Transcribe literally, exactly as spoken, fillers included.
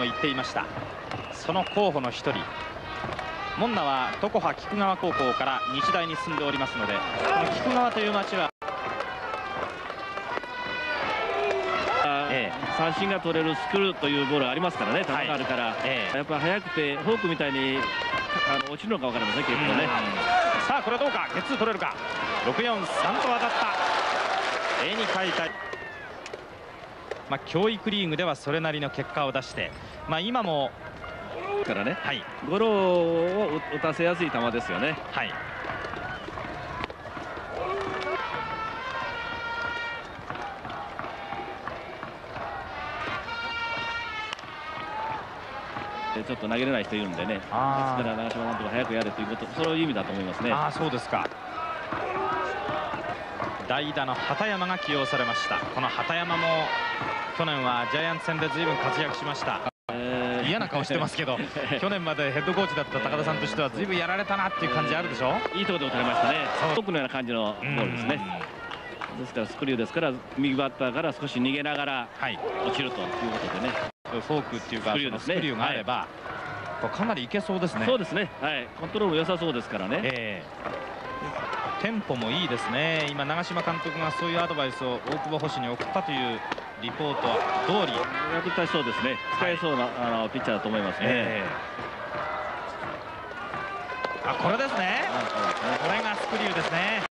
言っていました。その候補の一人、門名は常葉菊川高校から日大に進んでおりますので、この菊川という町はええ、三振が取れるスクルというボールがありますからね、球があるから、はい、ええ、やっぱ速くてフォークみたいにあの落ちるのか分かりませんけどね。 さあこれどうか、ゲッツー取れるか。ろくよんさんと当たった。絵に描いた、まあ、教育リーグではそれなりの結果を出して、まあ、今もからね、はい、ゴロを打たせやすい球ですよね。 はい、 ちょっと投げれない人いるんでね、ですから長嶋監督が早くやれということ、そういう意味だと思いますね。 ああ、そうですか。代打の畑山が起用されました。この畑山も去年はジャイアンツ戦で随分活躍しました。えー、嫌な顔してますけど去年までヘッドコーチだった高田さんとしては随分やられたなっていう感じあるでしょ。 いいところで打たれましたね。奥のような感じのボールですね。ですからスクリューですから、右バッターから少し逃げながら落ちるということでね、 フォークっていうかスクリューですね、スクリューがあれば、はい、かなりいけそうですね。 そうですね、はい、コントロールも良さそうですからね。えー、テンポもいいですね。今長嶋監督がそういうアドバイスを大久保捕手に送ったというリポートは通り、 破ったそうですね。使えそうな、はい、あのピッチャーだと思いますね。えー、あ、これですね。これがスクリューですね。